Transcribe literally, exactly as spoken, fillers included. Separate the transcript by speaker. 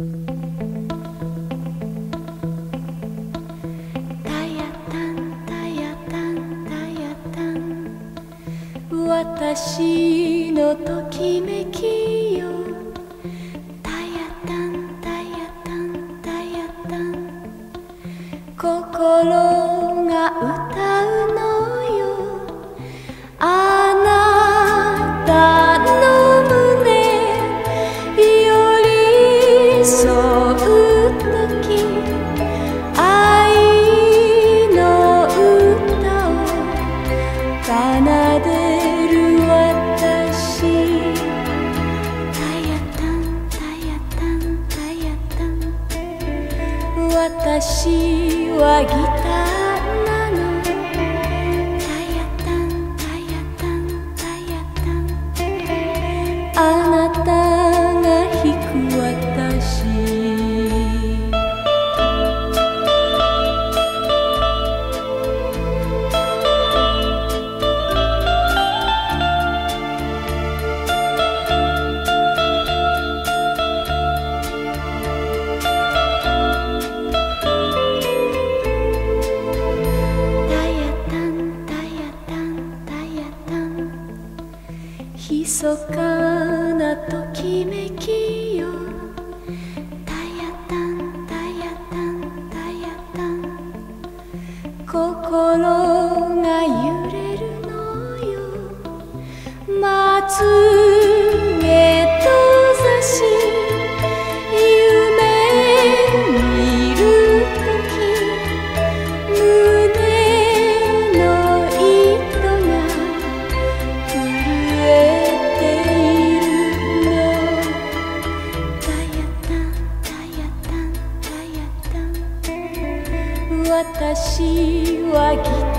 Speaker 1: 私のときめきよ、タヤタンタヤタンタヤタン、心が歌うのよ。あなたの胸寄り添うとき、愛の歌を奏で私はギターなの。タヤタンタヤタンタヤタン、あなたが弾く私。密かなときめきよ、タヤタンタヤタンタヤタン、心が揺れるのよ。まつげ閉ざし夢見るとき、胸の糸が震え私はギター